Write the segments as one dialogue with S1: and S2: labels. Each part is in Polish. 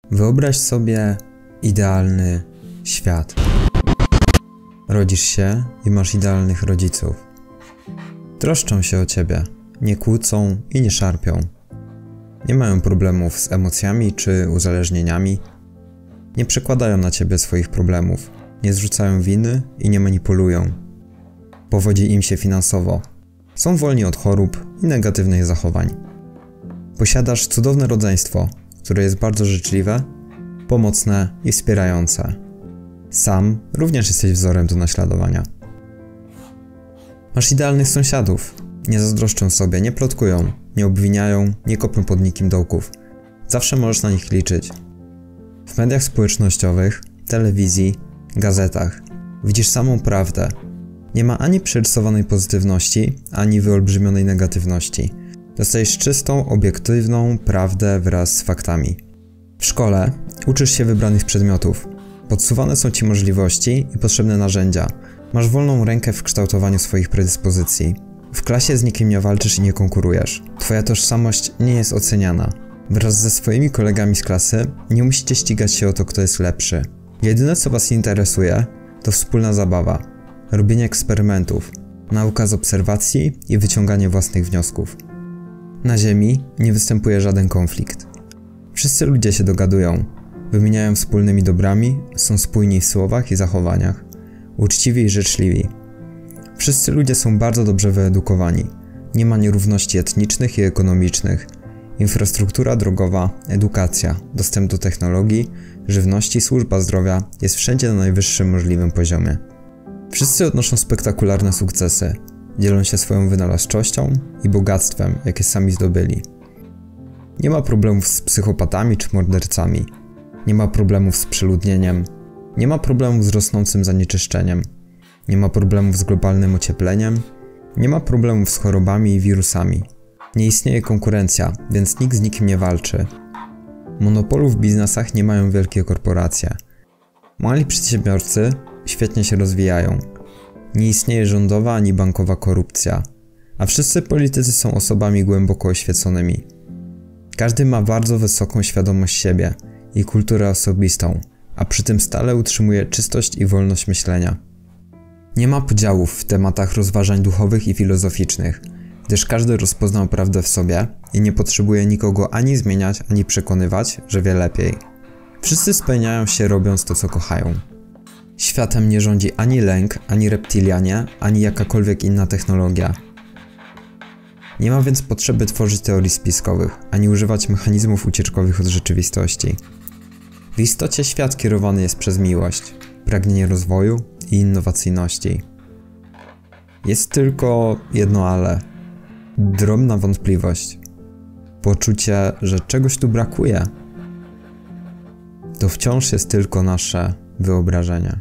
S1: Wyobraź sobie idealny świat. Rodzisz się i masz idealnych rodziców. Troszczą się o ciebie, nie kłócą i nie szarpią. Nie mają problemów z emocjami czy uzależnieniami. Nie przekładają na ciebie swoich problemów, nie zrzucają winy i nie manipulują. Powodzi im się finansowo. Są wolni od chorób i negatywnych zachowań. Posiadasz cudowne rodzeństwo, które jest bardzo życzliwe, pomocne i wspierające. Sam również jesteś wzorem do naśladowania. Masz idealnych sąsiadów. Nie zazdroszczą sobie, nie plotkują, nie obwiniają, nie kopią pod nikim dołków. Zawsze możesz na nich liczyć. W mediach społecznościowych, telewizji, gazetach widzisz samą prawdę. Nie ma ani przerysowanej pozytywności, ani wyolbrzymionej negatywności. Dostajesz czystą, obiektywną prawdę wraz z faktami. W szkole uczysz się wybranych przedmiotów. Podsuwane są ci możliwości i potrzebne narzędzia. Masz wolną rękę w kształtowaniu swoich predyspozycji. W klasie z nikim nie walczysz i nie konkurujesz. Twoja tożsamość nie jest oceniana. Wraz ze swoimi kolegami z klasy nie musicie ścigać się o to, kto jest lepszy. Jedyne, co was interesuje, to wspólna zabawa, robienie eksperymentów, nauka z obserwacji i wyciąganie własnych wniosków. Na Ziemi nie występuje żaden konflikt. Wszyscy ludzie się dogadują, wymieniają wspólnymi dobrami, są spójni w słowach i zachowaniach, uczciwi i życzliwi. Wszyscy ludzie są bardzo dobrze wyedukowani. Nie ma nierówności etnicznych i ekonomicznych. Infrastruktura drogowa, edukacja, dostęp do technologii, żywności, służba zdrowia jest wszędzie na najwyższym możliwym poziomie. Wszyscy odnoszą spektakularne sukcesy. Dzielą się swoją wynalazczością i bogactwem, jakie sami zdobyli. Nie ma problemów z psychopatami czy mordercami. Nie ma problemów z przeludnieniem. Nie ma problemów z rosnącym zanieczyszczeniem. Nie ma problemów z globalnym ociepleniem. Nie ma problemów z chorobami i wirusami. Nie istnieje konkurencja, więc nikt z nikim nie walczy. Monopolu w biznesach nie mają wielkie korporacje. Mali przedsiębiorcy świetnie się rozwijają. Nie istnieje rządowa ani bankowa korupcja. A wszyscy politycy są osobami głęboko oświeconymi. Każdy ma bardzo wysoką świadomość siebie i kulturę osobistą, a przy tym stale utrzymuje czystość i wolność myślenia. Nie ma podziałów w tematach rozważań duchowych i filozoficznych, gdyż każdy rozpoznał prawdę w sobie i nie potrzebuje nikogo ani zmieniać, ani przekonywać, że wie lepiej. Wszyscy spełniają się robiąc to, co kochają. Światem nie rządzi ani lęk, ani reptilianie, ani jakakolwiek inna technologia. Nie ma więc potrzeby tworzyć teorii spiskowych, ani używać mechanizmów ucieczkowych od rzeczywistości. W istocie świat kierowany jest przez miłość, pragnienie rozwoju i innowacyjności. Jest tylko jedno ale. Drobna wątpliwość. Poczucie, że czegoś tu brakuje. To wciąż jest tylko nasze wyobrażenie.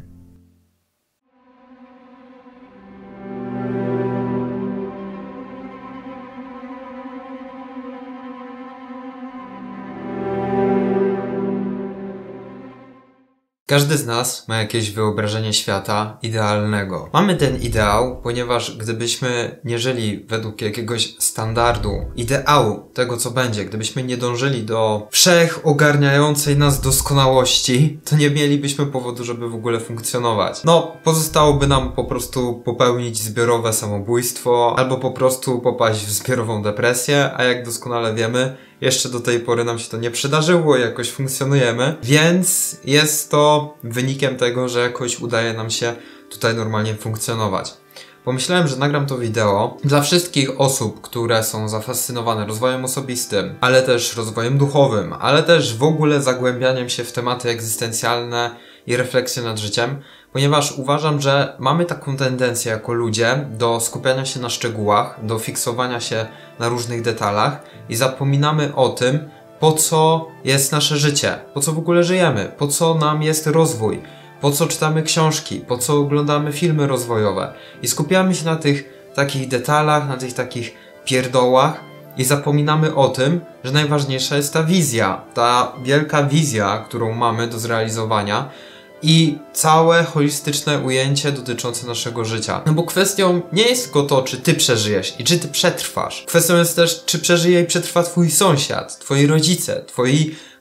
S2: Każdy z nas ma jakieś wyobrażenie świata idealnego. Mamy ten ideał, ponieważ gdybyśmy nie żyli według jakiegoś standardu, ideału tego, co będzie, gdybyśmy nie dążyli do wszechogarniającej nas doskonałości, to nie mielibyśmy powodu, żeby w ogóle funkcjonować. No, pozostałoby nam po prostu popełnić zbiorowe samobójstwo, albo po prostu popaść w zbiorową depresję, a jak doskonale wiemy, jeszcze do tej pory nam się to nie przydarzyło, jakoś funkcjonujemy, więc jest to wynikiem tego, że jakoś udaje nam się tutaj normalnie funkcjonować. Pomyślałem, że nagram to wideo dla wszystkich osób, które są zafascynowane rozwojem osobistym, ale też rozwojem duchowym, ale też w ogóle zagłębianiem się w tematy egzystencjalne i refleksję nad życiem, ponieważ uważam, że mamy taką tendencję jako ludzie do skupiania się na szczegółach, do fiksowania się na różnych detalach i zapominamy o tym, po co jest nasze życie, po co w ogóle żyjemy, po co nam jest rozwój, po co czytamy książki, po co oglądamy filmy rozwojowe i skupiamy się na tych takich detalach, na tych takich pierdołach i zapominamy o tym, że najważniejsza jest ta wizja, ta wielka wizja, którą mamy do zrealizowania i całe holistyczne ujęcie dotyczące naszego życia. No bo kwestią nie jest tylko to, czy ty przeżyjesz i czy ty przetrwasz. Kwestią jest też, czy przeżyje i przetrwa twój sąsiad, twoi rodzice, twoi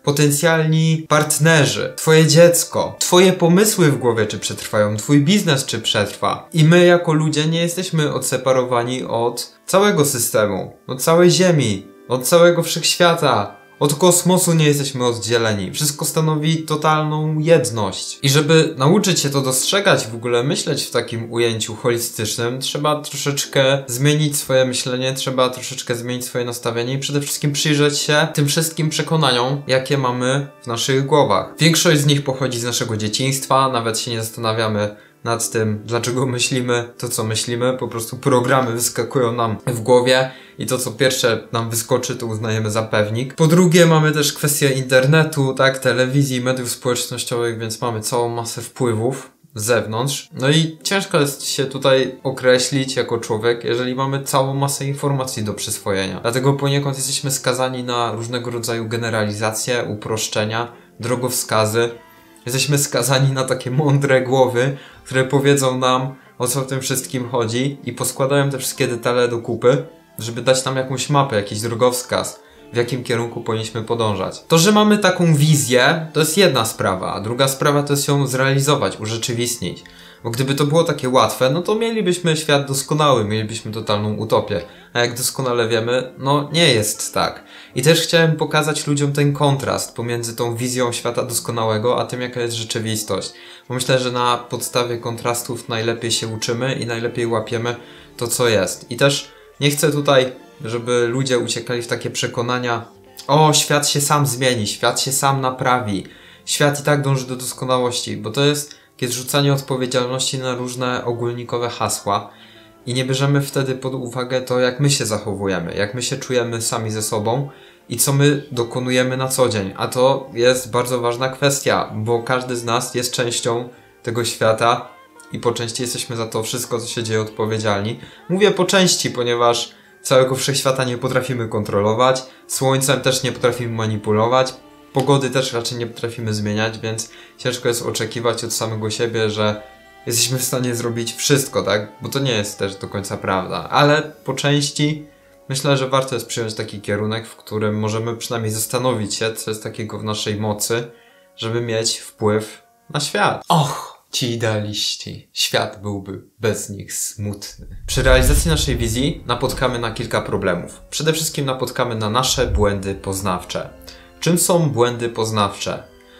S2: potencjalni partnerzy, twoje dziecko, twoje pomysły w głowie czy przetrwają, twój biznes czy przetrwa. I my jako ludzie nie jesteśmy odseparowani od całego systemu, od całej Ziemi, od całego wszechświata. Od kosmosu nie jesteśmy oddzieleni. Wszystko stanowi totalną jedność. I żeby nauczyć się to dostrzegać, w ogóle myśleć w takim ujęciu holistycznym, trzeba troszeczkę zmienić swoje myślenie, trzeba troszeczkę zmienić swoje nastawienie i przede wszystkim przyjrzeć się tym wszystkim przekonaniom, jakie mamy w naszych głowach. Większość z nich pochodzi z naszego dzieciństwa, nawet się nie zastanawiamy nad tym, dlaczego myślimy to, co myślimy. Po prostu programy wyskakują nam w głowie i to, co pierwsze nam wyskoczy, to uznajemy za pewnik. Po drugie, mamy też kwestię internetu, tak, telewizji, mediów społecznościowych, więc mamy całą masę wpływów z zewnątrz. No i ciężko jest się tutaj określić jako człowiek, jeżeli mamy całą masę informacji do przyswojenia. Dlatego poniekąd jesteśmy skazani na różnego rodzaju generalizacje, uproszczenia, drogowskazy. Jesteśmy skazani na takie mądre głowy, które powiedzą nam, o co w tym wszystkim chodzi i poskładają te wszystkie detale do kupy, żeby dać nam jakąś mapę, jakiś drogowskaz, w jakim kierunku powinniśmy podążać. To, że mamy taką wizję, to jest jedna sprawa, a druga sprawa to jest ją zrealizować, urzeczywistnić. Bo gdyby to było takie łatwe, no to mielibyśmy świat doskonały, mielibyśmy totalną utopię. A jak doskonale wiemy, no nie jest tak. I też chciałem pokazać ludziom ten kontrast pomiędzy tą wizją świata doskonałego, a tym, jaka jest rzeczywistość. Bo myślę, że na podstawie kontrastów najlepiej się uczymy i najlepiej łapiemy to, co jest. I też nie chcę tutaj, żeby ludzie uciekali w takie przekonania: o, świat się sam zmieni, świat się sam naprawi, świat i tak dąży do doskonałości, bo to jest rzucanie odpowiedzialności na różne ogólnikowe hasła i nie bierzemy wtedy pod uwagę to, jak my się zachowujemy, jak my się czujemy sami ze sobą i co my dokonujemy na co dzień. A to jest bardzo ważna kwestia, bo każdy z nas jest częścią tego świata i po części jesteśmy za to wszystko, co się dzieje, odpowiedzialni. Mówię po części, ponieważ całego wszechświata nie potrafimy kontrolować, słońcem też nie potrafimy manipulować, pogody też raczej nie potrafimy zmieniać, więc ciężko jest oczekiwać od samego siebie, że jesteśmy w stanie zrobić wszystko, tak? Bo to nie jest też do końca prawda. Ale po części myślę, że warto jest przyjąć taki kierunek, w którym możemy przynajmniej zastanowić się, co jest takiego w naszej mocy, żeby mieć wpływ na świat. Och! Ci idealiści. Świat byłby bez nich smutny. Przy realizacji naszej wizji napotkamy na kilka problemów. Przede wszystkim napotkamy na nasze błędy poznawcze. Czym są błędy poznawcze?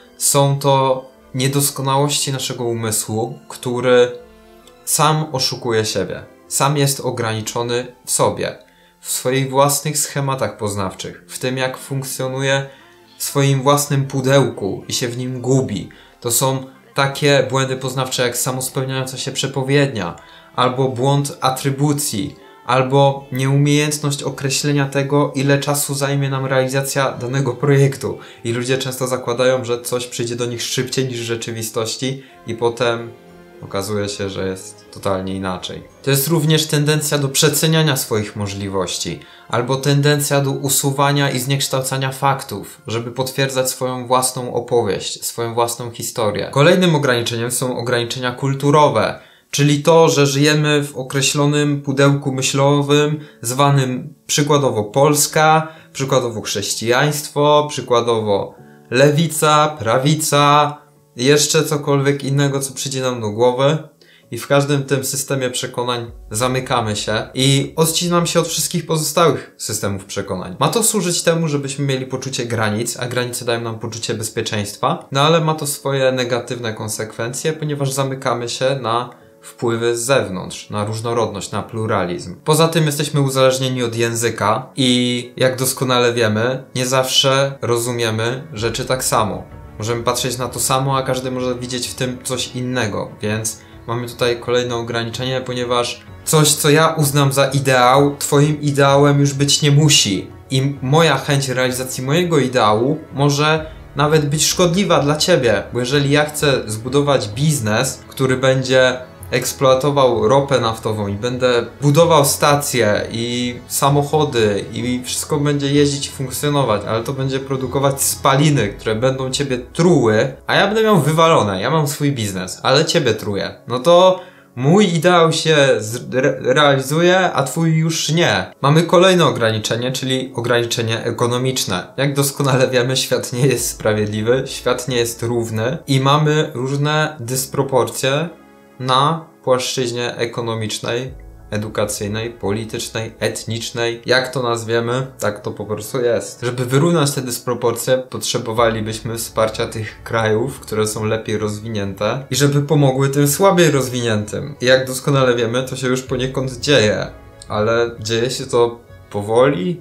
S2: Są to niedoskonałości naszego umysłu, który sam oszukuje siebie. Sam jest ograniczony w sobie, w swoich własnych schematach poznawczych, w tym jak funkcjonuje w swoim własnym pudełku i się w nim gubi. To są takie błędy poznawcze jak samospełniająca się przepowiednia, albo błąd atrybucji, albo nieumiejętność określenia tego, ile czasu zajmie nam realizacja danego projektu. I ludzie często zakładają, że coś przyjdzie do nich szybciej niż w rzeczywistości i potem okazuje się, że jest totalnie inaczej. To jest również tendencja do przeceniania swoich możliwości, albo tendencja do usuwania i zniekształcania faktów, żeby potwierdzać swoją własną opowieść, swoją własną historię. Kolejnym ograniczeniem są ograniczenia kulturowe, czyli to, że żyjemy w określonym pudełku myślowym zwanym przykładowo Polska, przykładowo chrześcijaństwo, przykładowo lewica, prawica, jeszcze cokolwiek innego, co przyjdzie nam do głowy. I w każdym tym systemie przekonań zamykamy się i odcinam się od wszystkich pozostałych systemów przekonań. Ma to służyć temu, żebyśmy mieli poczucie granic, a granice dają nam poczucie bezpieczeństwa, no ale ma to swoje negatywne konsekwencje, ponieważ zamykamy się na wpływy z zewnątrz, na różnorodność, na pluralizm. Poza tym jesteśmy uzależnieni od języka i jak doskonale wiemy, nie zawsze rozumiemy rzeczy tak samo. Możemy patrzeć na to samo, a każdy może widzieć w tym coś innego, więc mamy tutaj kolejne ograniczenie, ponieważ coś, co ja uznam za ideał, twoim ideałem już być nie musi. I moja chęć realizacji mojego ideału może nawet być szkodliwa dla ciebie, bo jeżeli ja chcę zbudować biznes, który będzie eksploatował ropę naftową i będę budował stacje i samochody i wszystko będzie jeździć i funkcjonować, ale to będzie produkować spaliny, które będą ciebie truły, a ja będę miał wywalone, ja mam swój biznes, ale ciebie truję, no to Mój ideał się realizuje, a twój już nie. Mamy kolejne ograniczenie, czyli ograniczenie ekonomiczne. Jak doskonale wiemy, świat nie jest sprawiedliwy, świat nie jest równy i mamy różne dysproporcje na płaszczyźnie ekonomicznej, edukacyjnej, politycznej, etnicznej. Jak to nazwiemy, tak to po prostu jest. Żeby wyrównać te dysproporcje, potrzebowalibyśmy wsparcia tych krajów, które są lepiej rozwinięte i żeby pomogły tym słabiej rozwiniętym. I jak doskonale wiemy, to się już poniekąd dzieje, ale dzieje się to powoli.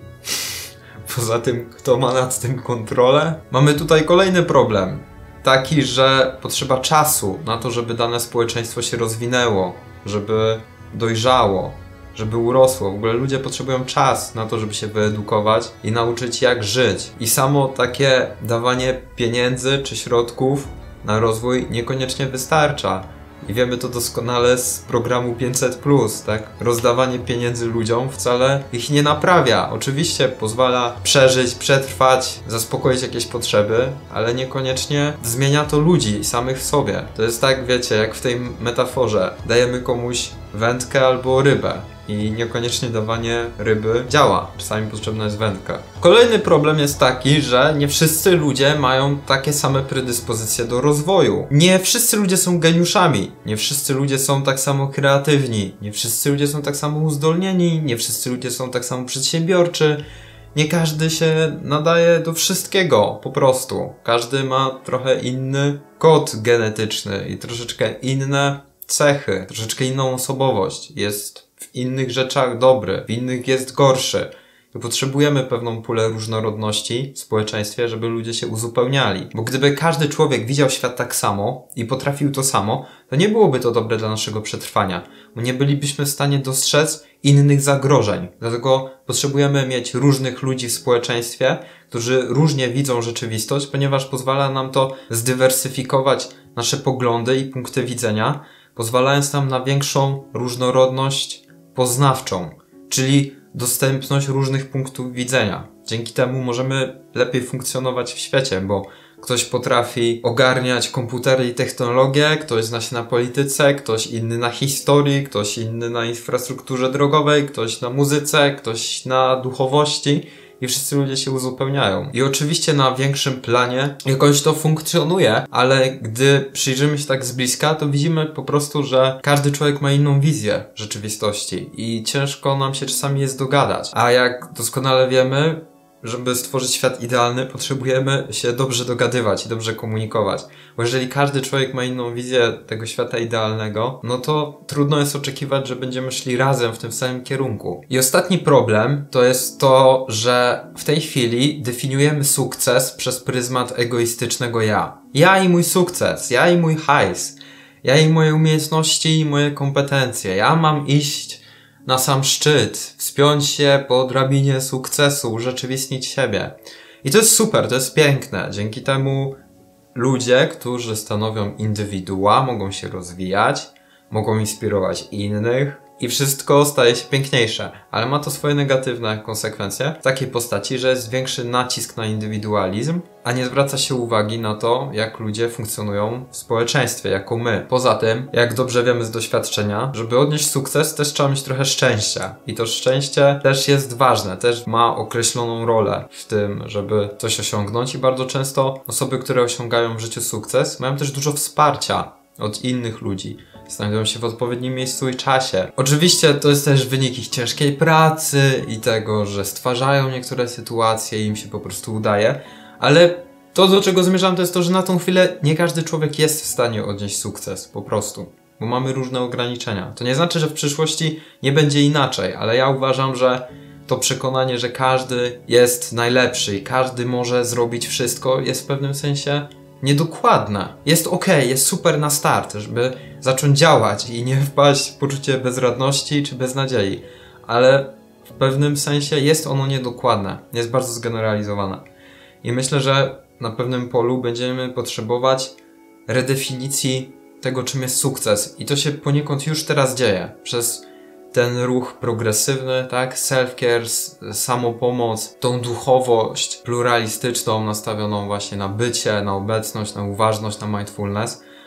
S2: Poza tym, kto ma nad tym kontrolę? Mamy tutaj kolejny problem. Taki, że potrzeba czasu na to, żeby dane społeczeństwo się rozwinęło, żeby dojrzało, żeby urosło. W ogóle ludzie potrzebują czas na to, żeby się wyedukować i nauczyć, jak żyć. I samo takie dawanie pieniędzy czy środków na rozwój niekoniecznie wystarcza. I wiemy to doskonale z programu 500+, tak? Rozdawanie pieniędzy ludziom wcale ich nie naprawia. Oczywiście pozwala przeżyć, przetrwać, zaspokoić jakieś potrzeby, ale niekoniecznie zmienia to ludzi samych w sobie. To jest tak, wiecie, jak w tej metaforze. Dajemy komuś wędkę albo rybę. I niekoniecznie dawanie ryby działa. Czasami potrzebna jest wędka. Kolejny problem jest taki, że nie wszyscy ludzie mają takie same predyspozycje do rozwoju. Nie wszyscy ludzie są geniuszami. Nie wszyscy ludzie są tak samo kreatywni. Nie wszyscy ludzie są tak samo uzdolnieni. Nie wszyscy ludzie są tak samo przedsiębiorczy. Nie każdy się nadaje do wszystkiego, po prostu. Każdy ma trochę inny kod genetyczny i troszeczkę inne cechy, troszeczkę inną osobowość. Jest w innych rzeczach dobry, w innych jest gorszy. I potrzebujemy pewną pulę różnorodności w społeczeństwie, żeby ludzie się uzupełniali. Bo gdyby każdy człowiek widział świat tak samo i potrafił to samo, to nie byłoby to dobre dla naszego przetrwania. Bo nie bylibyśmy w stanie dostrzec innych zagrożeń. Dlatego potrzebujemy mieć różnych ludzi w społeczeństwie, którzy różnie widzą rzeczywistość, ponieważ pozwala nam to zdywersyfikować nasze poglądy i punkty widzenia, pozwalając nam na większą różnorodność poznawczą, czyli dostępność różnych punktów widzenia. Dzięki temu możemy lepiej funkcjonować w świecie, bo ktoś potrafi ogarniać komputery i technologię, ktoś zna się na polityce, ktoś inny na historii, ktoś inny na infrastrukturze drogowej, ktoś na muzyce, ktoś na duchowości. I wszyscy ludzie się uzupełniają. I oczywiście na większym planie jakoś to funkcjonuje, ale gdy przyjrzymy się tak z bliska, to widzimy po prostu, że każdy człowiek ma inną wizję rzeczywistości i ciężko nam się czasami jest dogadać. A jak doskonale wiemy, żeby stworzyć świat idealny, potrzebujemy się dobrze dogadywać i dobrze komunikować. Bo jeżeli każdy człowiek ma inną wizję tego świata idealnego, no to trudno jest oczekiwać, że będziemy szli razem w tym samym kierunku. I ostatni problem to jest to, że w tej chwili definiujemy sukces przez pryzmat egoistycznego ja. Ja i mój sukces, ja i mój hajs, ja i moje umiejętności i moje kompetencje. Ja mam iść na sam szczyt, wspiąć się po drabinie sukcesu, urzeczywistnić siebie. I to jest super, to jest piękne. Dzięki temu ludzie, którzy stanowią indywidua, mogą się rozwijać, mogą inspirować innych i wszystko staje się piękniejsze. Ale ma to swoje negatywne konsekwencje w takiej postaci, że jest większy nacisk na indywidualizm, a nie zwraca się uwagi na to, jak ludzie funkcjonują w społeczeństwie, jako my. Poza tym, jak dobrze wiemy z doświadczenia, żeby odnieść sukces, też trzeba mieć trochę szczęścia. I to szczęście też jest ważne, też ma określoną rolę w tym, żeby coś osiągnąć i bardzo często osoby, które osiągają w życiu sukces, mają też dużo wsparcia od innych ludzi. Znajdują się w odpowiednim miejscu i czasie. Oczywiście to jest też wynik ich ciężkiej pracy i tego, że stwarzają niektóre sytuacje i im się po prostu udaje, ale to, do czego zmierzam, to jest to, że na tą chwilę nie każdy człowiek jest w stanie odnieść sukces, po prostu. Bo mamy różne ograniczenia. To nie znaczy, że w przyszłości nie będzie inaczej, ale ja uważam, że to przekonanie, że każdy jest najlepszy i każdy może zrobić wszystko, jest w pewnym sensie niedokładne. Jest okej, jest super na start, żeby zacząć działać i nie wpaść w poczucie bezradności czy beznadziei, ale w pewnym sensie jest ono niedokładne, jest bardzo zgeneralizowane. I myślę, że na pewnym polu będziemy potrzebować redefinicji tego, czym jest sukces. I to się poniekąd już teraz dzieje przez ten ruch progresywny, tak? Self-care, samopomoc, tą duchowość pluralistyczną, nastawioną właśnie na bycie, na obecność, na uważność, na mindfulness.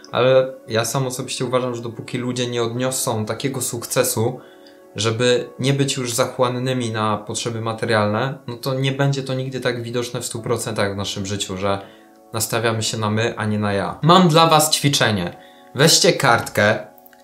S2: ale ja sam osobiście uważam, że dopóki ludzie nie odniosą takiego sukcesu, żeby nie być już zachłannymi na potrzeby materialne, no to nie będzie to nigdy tak widoczne w 100% w naszym życiu, że nastawiamy się na my, a nie na ja. Mam dla was ćwiczenie. Weźcie kartkę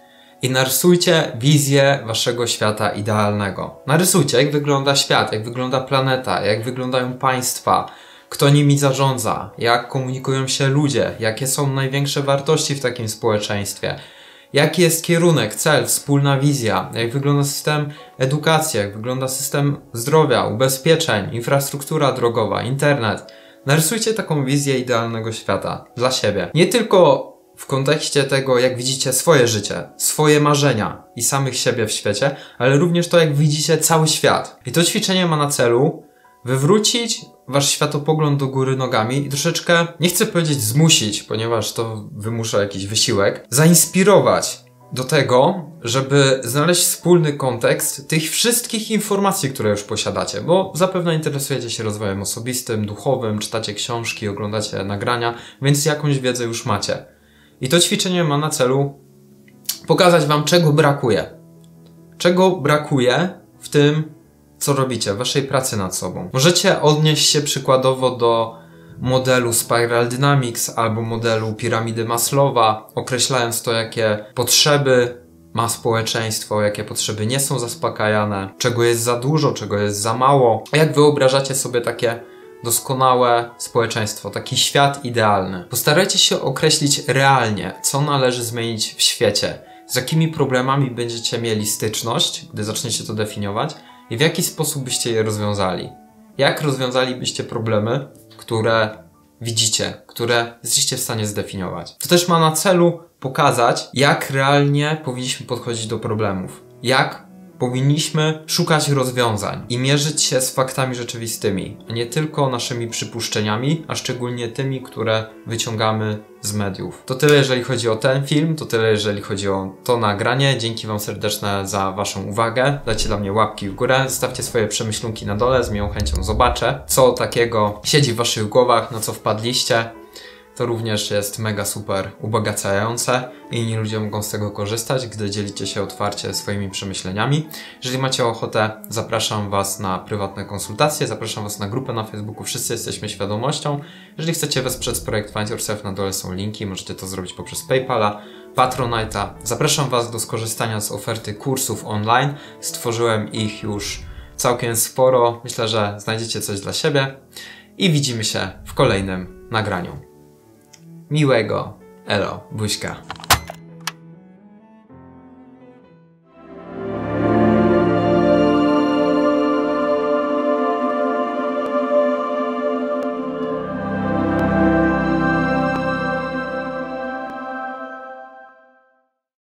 S2: i narysujcie wizję waszego świata idealnego. Narysujcie, jak wygląda świat, jak wygląda planeta, jak wyglądają państwa, kto nimi zarządza, jak komunikują się ludzie, jakie są największe wartości w takim społeczeństwie, jaki jest kierunek, cel, wspólna wizja, jak wygląda system edukacji, jak wygląda system zdrowia, ubezpieczeń, infrastruktura drogowa, internet. Narysujcie taką wizję idealnego świata dla siebie. Nie tylko w kontekście tego, jak widzicie swoje życie, swoje marzenia i samych siebie w świecie, ale również to, jak widzicie cały świat. I to ćwiczenie ma na celu wywrócić wasz światopogląd do góry nogami i troszeczkę, nie chcę powiedzieć zmusić, ponieważ to wymusza jakiś wysiłek, zainspirować do tego, żeby znaleźć wspólny kontekst tych wszystkich informacji, które już posiadacie, bo zapewne interesujecie się rozwojem osobistym, duchowym, czytacie książki, oglądacie nagrania, więc jakąś wiedzę już macie. I to ćwiczenie ma na celu pokazać wam, czego brakuje. Czego brakuje w tym, co robicie, waszej pracy nad sobą. Możecie odnieść się przykładowo do modelu Spiral Dynamics albo modelu piramidy Maslowa, określając to, jakie potrzeby ma społeczeństwo, jakie potrzeby nie są zaspokajane, czego jest za dużo, czego jest za mało. Jak wyobrażacie sobie takie doskonałe społeczeństwo, taki świat idealny? Postarajcie się określić realnie, co należy zmienić w świecie, z jakimi problemami będziecie mieli styczność, gdy zaczniecie to definiować, i w jaki sposób byście je rozwiązali? Jak rozwiązalibyście problemy, które widzicie, które jesteście w stanie zdefiniować? To też ma na celu pokazać, jak realnie powinniśmy podchodzić do problemów. Jak powinniśmy szukać rozwiązań i mierzyć się z faktami rzeczywistymi, a nie tylko naszymi przypuszczeniami, a szczególnie tymi, które wyciągamy z mediów. To tyle, jeżeli chodzi o ten film, to tyle, jeżeli chodzi o to nagranie. Dzięki wam serdeczne za waszą uwagę. Dajcie dla mnie łapki w górę, zostawcie swoje przemyślunki na dole, z miłą chęcią zobaczę, co takiego siedzi w waszych głowach, na co wpadliście. To również jest mega super ubogacające i inni ludzie mogą z tego korzystać, gdy dzielicie się otwarcie swoimi przemyśleniami. Jeżeli macie ochotę, zapraszam was na prywatne konsultacje, zapraszam was na grupę na Facebooku Wszyscy Jesteśmy Świadomością. Jeżeli chcecie wesprzeć projekt Find Yourself, na dole są linki, możecie to zrobić poprzez PayPala, Patronite'a. Zapraszam was do skorzystania z oferty kursów online. Stworzyłem ich już całkiem sporo. Myślę, że znajdziecie coś dla siebie i widzimy się w kolejnym nagraniu. Miłego. Elo. Buźka.